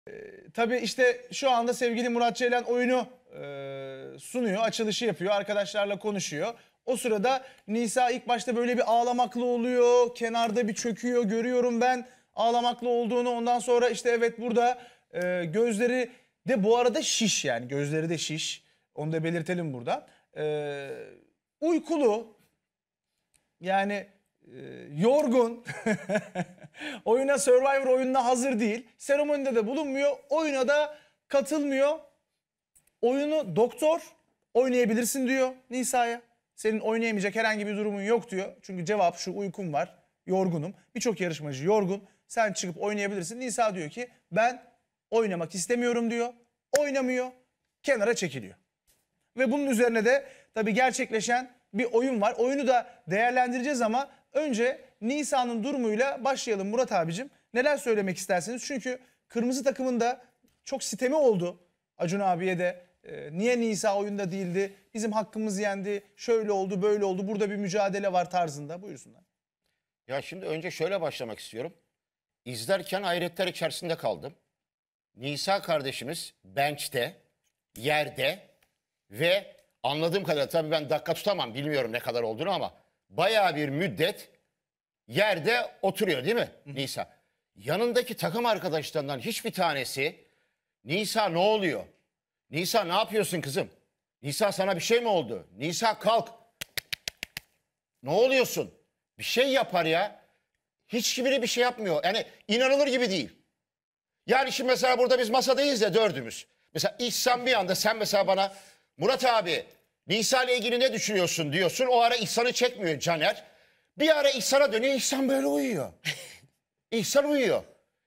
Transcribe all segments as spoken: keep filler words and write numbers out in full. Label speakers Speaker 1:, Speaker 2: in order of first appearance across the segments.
Speaker 1: Tabii işte şu anda sevgili Murat Ceylan oyunu e, sunuyor, açılışı yapıyor, arkadaşlarla konuşuyor. O sırada Nisa ilk başta böyle bir ağlamaklı oluyor, kenarda bir çöküyor, görüyorum ben ağlamaklı olduğunu. Ondan sonra işte evet burada e, gözleri de bu arada şiş, yani gözleri de şiş, onu da belirtelim burada. E, uykulu, yani e, yorgun, oyuna, Survivor oyununa hazır değil. Seremonide de bulunmuyor, oyuna da katılmıyor. Oyunu doktor oynayabilirsin diyor Nisa'ya. Senin oynayamayacak herhangi bir durumun yok diyor. Çünkü cevap şu: uykum var, yorgunum. Birçok yarışmacı yorgun. Sen çıkıp oynayabilirsin. Nisa diyor ki ben oynamak istemiyorum diyor. Oynamıyor, kenara çekiliyor. Ve bunun üzerine de tabii gerçekleşen bir oyun var. Oyunu da değerlendireceğiz ama önce Nisa'nın durumuyla başlayalım Murat abicim. Neler söylemek istersiniz? Çünkü kırmızı takımın da çok sitemi oldu. Acun abiye de e, niye Nisa oyunda değildi? Bizim hakkımız yendi. Şöyle oldu, böyle oldu. Burada bir mücadele var tarzında. Buyursunlar.
Speaker 2: Ya şimdi önce şöyle başlamak istiyorum. İzlerken hayretler içerisinde kaldım. Nisa kardeşimiz bench'te, yerde ve anladığım kadarıyla, tabii ben dakika tutamam, bilmiyorum ne kadar olduğunu, ama bayağı bir müddet yerde oturuyor değil mi Nisa? Yanındaki takım arkadaşlarından hiçbir tanesi Nisa ne oluyor? Nisa ne yapıyorsun kızım? Nisa sana bir şey mi oldu? Nisa kalk. Ne oluyorsun? Bir şey yapar ya. Hiç biri bir şey yapmıyor. Yani inanılır gibi değil. Yani şimdi mesela burada biz masadayız ya, dördümüz. Mesela İhsan bir anda, sen mesela bana Murat abi Nisa ile ilgili ne düşünüyorsun diyorsun. O ara İhsan'ı çekmiyor Caner. Bir ara İhsan'a dönüyor, İhsan böyle uyuyor. İhsan uyuyor.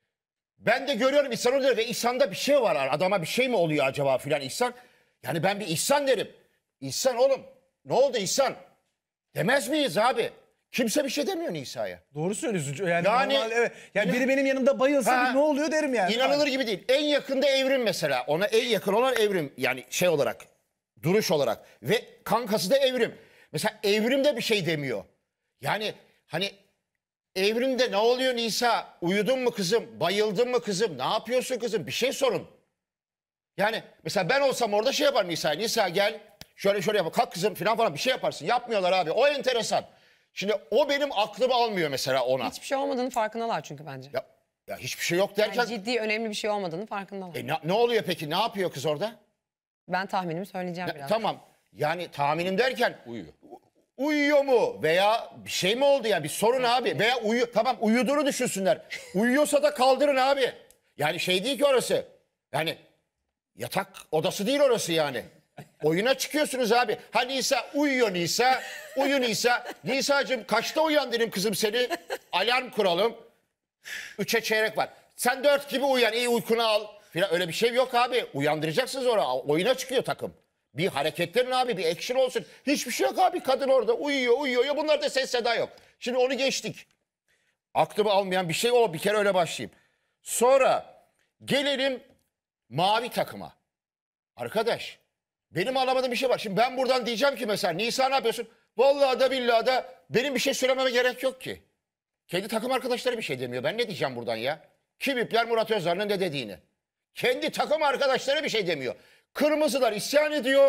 Speaker 2: Ben de görüyorum İhsan uyuyor ve İhsan'da bir şey var. Adama bir şey mi oluyor acaba filan İhsan. Yani ben bir İhsan derim. İhsan oğlum ne oldu İhsan? Demez miyiz abi? Kimse bir şey demiyor Nisa'ya.
Speaker 1: Doğru söylüyorsun. Yani,
Speaker 2: Yani-
Speaker 1: normal, evet. Yani
Speaker 2: Ya-
Speaker 1: biri benim yanımda bayılsa
Speaker 2: Ha.
Speaker 1: bir ne oluyor derim yani.
Speaker 2: İnanılır gibi değil. En yakında Evrim mesela. Ona en yakın olan Evrim. Yani şey olarak, duruş olarak. Ve kankası da Evrim. Mesela Evrim de bir şey demiyor. Yani hani Evrim'de ne oluyor Nisa? Uyudun mu kızım? Bayıldın mı kızım? Ne yapıyorsun kızım? Bir şey sorun. Yani mesela ben olsam orada şey yaparım Nisa'ya. Nisa gel şöyle şöyle yap. Kalk kızım falan falan bir şey yaparsın. Yapmıyorlar abi. O enteresan. Şimdi o benim aklımı almıyor mesela ona.
Speaker 3: Hiçbir şey olmadığını farkındalar çünkü bence.
Speaker 2: Ya, ya hiçbir şey yok derken.
Speaker 3: Yani ciddi, önemli bir şey olmadığını farkındalar.
Speaker 2: E, ne, ne oluyor peki? Ne yapıyor kız orada?
Speaker 3: Ben tahminimi söyleyeceğim
Speaker 2: Ya,
Speaker 3: biraz.
Speaker 2: tamam. Yani tahminim derken uyuyor. Uyuyor mu veya bir şey mi oldu ya? Bir sorun abi. Veya uyu tamam, uyuduğunu düşünsünler. Uyuyorsa da kaldırın abi. Yani şey değil ki orası. Yani yatak odası değil orası yani. Oyuna çıkıyorsunuz abi. Ha Nisa uyuyor Nisa. Uyu Nisa. Nisa'cığım kaçta uyandırayım kızım seni? Alarm kuralım. Üçe çeyrek var. Sen dört gibi uyan, iyi uykunu al. Falan öyle bir şey yok abi. Uyandıracaksınız oraya. Oyuna çıkıyor takım. Bir hareketlerin abi, bir action olsun. Hiçbir şey yok abi. Kadın orada uyuyor uyuyor. Ya bunlarda ses seda yok. Şimdi onu geçtik. Aklımı almayan bir şey o. Bir kere öyle başlayayım. Sonra gelelim mavi takıma. Arkadaş benim anlamadığım bir şey var. Şimdi ben buradan diyeceğim ki mesela Nisa ne yapıyorsun? Vallahi da billahi da benim bir şey söylememe gerek yok ki. Kendi takım arkadaşları bir şey demiyor. Ben ne diyeceğim buradan ya? Kim ipler Murat Özar'ın ne dediğini? Kendi takım arkadaşları bir şey demiyor. Kırmızılar isyan ediyor.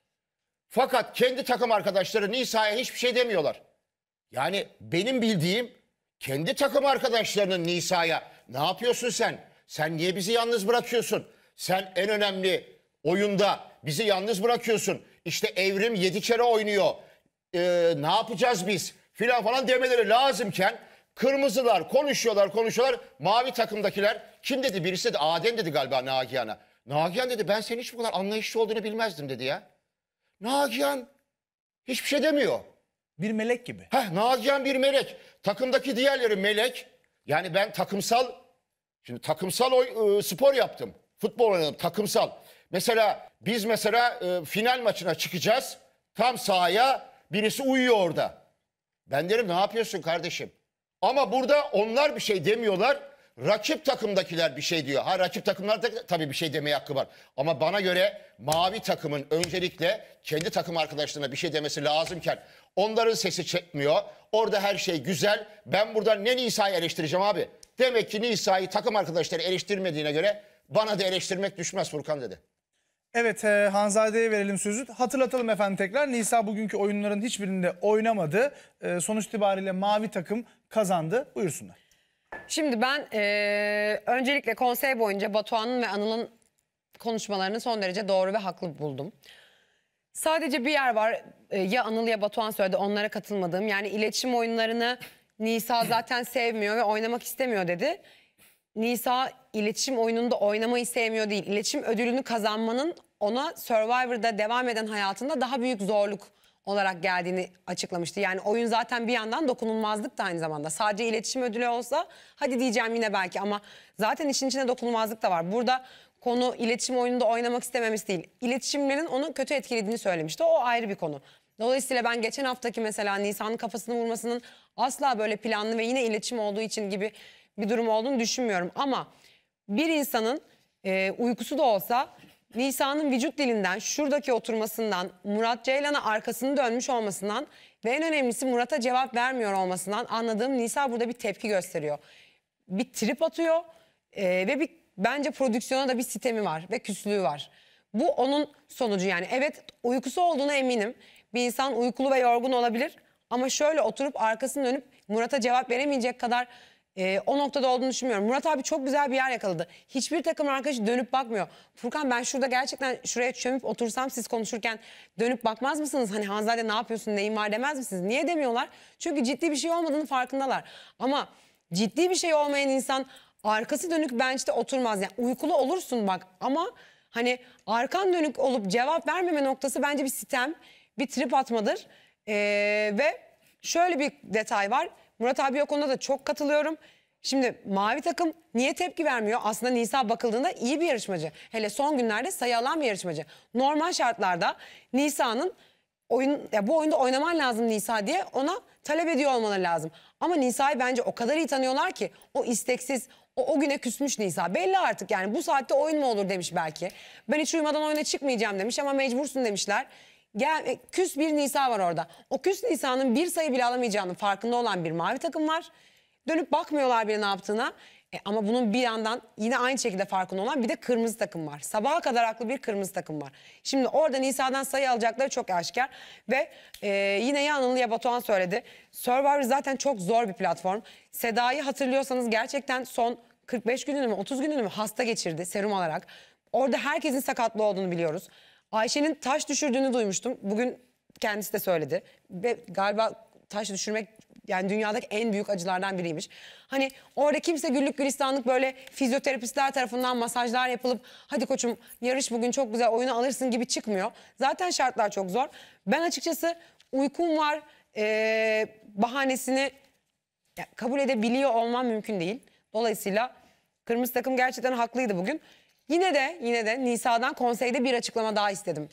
Speaker 2: Fakat kendi takım arkadaşları Nisa'ya hiçbir şey demiyorlar. Yani benim bildiğim kendi takım arkadaşlarının Nisa'ya ne yapıyorsun sen? Sen niye bizi yalnız bırakıyorsun? Sen en önemli oyunda bizi yalnız bırakıyorsun. İşte Evrim yedi kere oynuyor. Ee, ne yapacağız biz? Filan falan demeleri lazımken kırmızılar konuşuyorlar konuşuyorlar. Mavi takımdakiler kim dedi? Birisi de Adem dedi galiba Nagihan'a. Nagihan dedi ben senin hiç bu kadar anlayışlı olduğunu bilmezdim dedi ya. Nagihan hiçbir şey demiyor.
Speaker 1: Bir melek gibi.
Speaker 2: Heh, Nagihan bir melek. Takımdaki diğerleri melek. Yani ben takımsal, şimdi takımsal oy, e, spor yaptım. Futbol oynadım takımsal. Mesela biz mesela e, final maçına çıkacağız. Tam sahaya birisi uyuyor orada. Ben derim ne yapıyorsun kardeşim? Ama burada onlar bir şey demiyorlar. Rakip takımdakiler bir şey diyor. Ha rakip takımlar da tabii bir şey demeye hakkı var. Ama bana göre mavi takımın öncelikle kendi takım arkadaşlarına bir şey demesi lazımken onların sesi çekmiyor. Orada her şey güzel. Ben buradan ne Nisa'yı eleştireceğim abi? Demek ki Nisa'yı takım arkadaşları eleştirmediğine göre bana da eleştirmek düşmez Furkan dedi.
Speaker 1: Evet, e, Hanzade'ye verelim sözü. Hatırlatalım efendim tekrar. Nisa bugünkü oyunların hiçbirinde oynamadı. E, sonuç itibariyle mavi takım kazandı. Buyursunlar.
Speaker 3: Şimdi ben eee, öncelikle konsey boyunca Batuhan'ın ve Anıl'ın konuşmalarını son derece doğru ve haklı buldum. Sadece bir yer var, e, ya Anıl ya Batuhan söyledi, onlara katılmadığım. Yani iletişim oyunlarını Nisa zaten sevmiyor ve oynamak istemiyor dedi. Nisa iletişim oyununda oynamayı sevmiyor değil. İletişim ödülünü kazanmanın ona Survivor'da devam eden hayatında daha büyük zorluk olarak geldiğini açıklamıştı. Yani oyun zaten bir yandan dokunulmazlık da aynı zamanda. Sadece iletişim ödülü olsa hadi diyeceğim yine belki, ama zaten işin içinde dokunulmazlık da var. Burada konu iletişim oyununda oynamak istememesi değil. İletişimlerin onu kötü etkilediğini söylemişti. O ayrı bir konu. Dolayısıyla ben geçen haftaki mesela Nisa'nın kafasını vurmasının asla böyle planlı ve yine iletişim olduğu için gibi bir durum olduğunu düşünmüyorum. Ama bir insanın e, uykusu da olsa Nisa'nın vücut dilinden, şuradaki oturmasından, Murat Ceylan'a arkasını dönmüş olmasından ve en önemlisi Murat'a cevap vermiyor olmasından anladığım, Nisa burada bir tepki gösteriyor. Bir trip atıyor e, ve bir bence prodüksiyona da bir sitemi var ve küslüğü var. Bu onun sonucu yani. Evet, uykusu olduğuna eminim. Bir insan uykulu ve yorgun olabilir ama şöyle oturup arkasını dönüp Murat'a cevap veremeyecek kadar e, o noktada olduğunu düşünmüyorum. Murat abi çok güzel bir yer yakaladı. Hiçbir takım arkadaşı dönüp bakmıyor. Furkan, ben şurada gerçekten şuraya çömüp otursam siz konuşurken dönüp bakmaz mısınız? Hani Hanzade ne yapıyorsun, neyin var demez misiniz? Niye demiyorlar? Çünkü ciddi bir şey olmadığını farkındalar. Ama ciddi bir şey olmayan insan arkası dönük bench'te oturmaz. Yani uykulu olursun bak, ama hani arkan dönük olup cevap vermeme noktası bence bir sitem, bir trip atmadır. Ee, ve şöyle bir detay var. Murat abi o konuda da çok katılıyorum. Şimdi mavi takım niye tepki vermiyor? Aslında Nisa bakıldığında iyi bir yarışmacı. Hele son günlerde sayı alan bir yarışmacı. Normal şartlarda Nisa'nın oyun, ya bu oyunda oynaman lazım Nisa diye ona talep ediyor olmaları lazım. Ama Nisa'yı bence o kadar iyi tanıyorlar ki o isteksiz, o, o güne küsmüş Nisa. Belli artık, yani bu saatte oyun mu olur demiş belki. Ben hiç uyumadan oyuna çıkmayacağım demiş ama mecbursun demişler. Gel, e, küs bir Nisa var orada. O küs Nisa'nın bir sayı bile alamayacağının farkında olan bir mavi takım var. Dönüp bakmıyorlar bile ne yaptığına. E, ama bunun bir yandan yine aynı şekilde farkında olan bir de kırmızı takım var. Sabaha kadar haklı bir kırmızı takım var. Şimdi orada Nisa'dan sayı alacakları çok aşikar. Ve e, yine ya Anıl ya Batuhan söyledi. Survivor zaten çok zor bir platform. Seda'yı hatırlıyorsanız gerçekten son kırk beş gününü mü otuz gününü mü hasta geçirdi serum alarak. Orada herkesin sakatlı olduğunu biliyoruz. Ayşe'nin taş düşürdüğünü duymuştum. Bugün kendisi de söyledi. Ve galiba taş düşürmek yani dünyadaki en büyük acılardan biriymiş. Hani orada kimse güllük gülistanlık böyle fizyoterapistler tarafından masajlar yapılıp hadi koçum yarış bugün çok güzel, oyunu alırsın gibi çıkmıyor. Zaten şartlar çok zor. Ben açıkçası uykum var ee, bahanesini ya, kabul edebiliyor olmam mümkün değil. Dolayısıyla kırmızı takım gerçekten haklıydı bugün. Yine de yine de Nisa'dan konseyde bir açıklama daha istedim.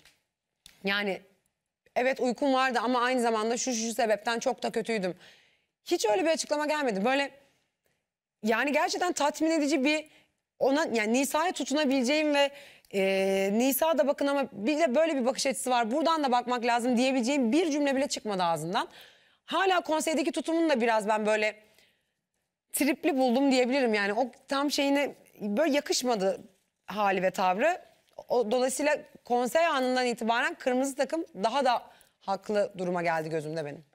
Speaker 3: Yani evet uykum vardı ama aynı zamanda şu şu sebepten çok da kötüydüm. Hiç öyle bir açıklama gelmedi. Böyle yani gerçekten tatmin edici bir, ona yani Nisa'ya tutunabileceğim ve e, Nisa da bakın ama bir de böyle bir bakış açısı var, buradan da bakmak lazım diyebileceğim bir cümle bile çıkmadı ağzından. Hala konseydeki tutumunu da biraz ben böyle tripli buldum diyebilirim. Yani o tam şeyine böyle yakışmadı hali ve tavrı. O, dolayısıyla konsey anından itibaren kırmızı takım daha da haklı duruma geldi gözümde benim.